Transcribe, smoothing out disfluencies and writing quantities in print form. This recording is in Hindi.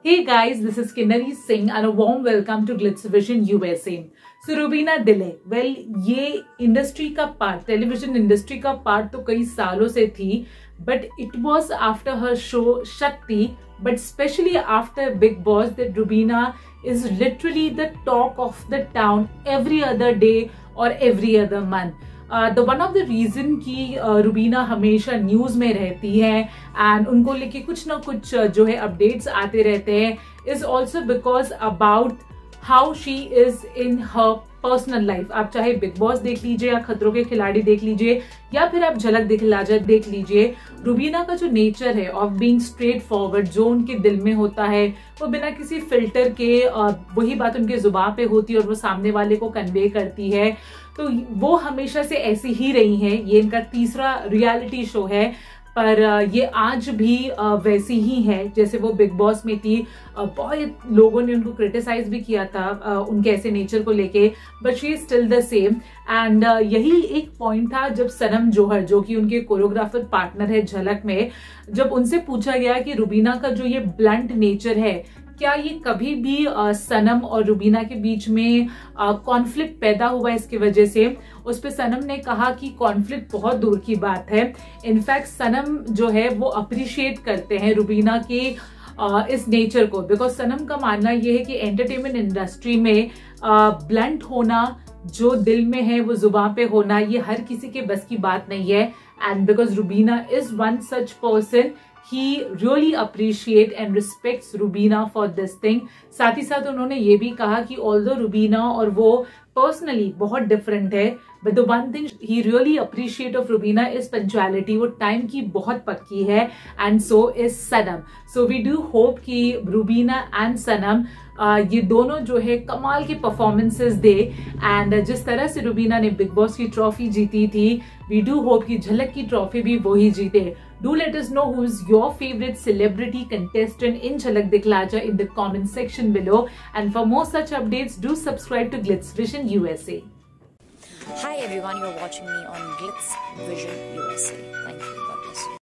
Hey guys, this is Kinnari Singh and a warm welcome to Glitz Vision USA. So Rubina Dilaik, ये इंडस्ट्री का पार्ट, टेलीविजन इंडस्ट्री का पार्ट तो कई सालों से थी, but it was after her show Shakti, but specially after Bigg Boss that Rubina is literally the talk of the town every other day or every other month. The one of the reason कि रूबीना हमेशा न्यूज में रहती है एंड उनको लेके कुछ ना कुछ जो है अपडेट्स आते रहते हैं is also because about how she is in her personal life. आप चाहे बिग बॉस देख लीजिए या खतरों के खिलाड़ी देख लीजिए या फिर आप झलक दिखला जा देख लीजिए, रूबीना का जो नेचर है ऑफ बीइंग स्ट्रेट फॉरवर्ड, जो उनके दिल में होता है वो बिना किसी फिल्टर के वही बात उनके जुबान पे होती है और वो सामने वाले को कन्वे करती है. तो वो हमेशा से ऐसी ही रही है. ये इनका तीसरा रियलिटी शो है, पर ये आज भी वैसी ही है जैसे वो बिग बॉस में थी. बहुत लोगों ने उनको क्रिटिसाइज भी किया था उनके ऐसे नेचर को लेके, but she is still the same. And यही एक पॉइंट था जब सनम जौहर, जो कि उनके कोरियोग्राफर पार्टनर है झलक में, जब उनसे पूछा गया कि रूबीना का जो ये ब्लंट नेचर है, क्या ये कभी भी सनम और रूबीना के बीच में कॉन्फ्लिक्ट पैदा हुआ इसकी वजह से. उस पे सनम ने कहा कि कॉन्फ्लिक्ट बहुत दूर की बात है. इनफैक्ट सनम जो है वो अप्रिशिएट करते हैं रूबीना के इस नेचर को, बिकॉज सनम का मानना ये है कि एंटरटेनमेंट इंडस्ट्री में ब्लंट होना, जो दिल में है वो जुबान पे होना, ये हर किसी के बस की बात नहीं है. And because Rubina is one such person, he really appreciate and respects Rubina for this thing. साथ ही साथ उन्होंने ये भी कहा कि although रूबीना और वो पर्सनली बहुत डिफरेंट है, but the one thing he really appreciate of Rubina is punctuality. वो टाइम की बहुत पक्की है, and so is Sanam. So we do hope कि रूबीना and सनम ये दोनों जो है कमाल के परफॉर्मेंसेस दे. एंड जिस तरह से रूबीना ने बिग बॉस की ट्रॉफी जीती थी, वी डू होप कि झलक की ट्रॉफी भी वही जीते. Do let us know who is your favorite celebrity contestant in Jhalak Dikhlaja in the comment section below. And for more such updates, do subscribe to Glitz Vision USA. Hi everyone, you're watching me on Glitz Vision USA.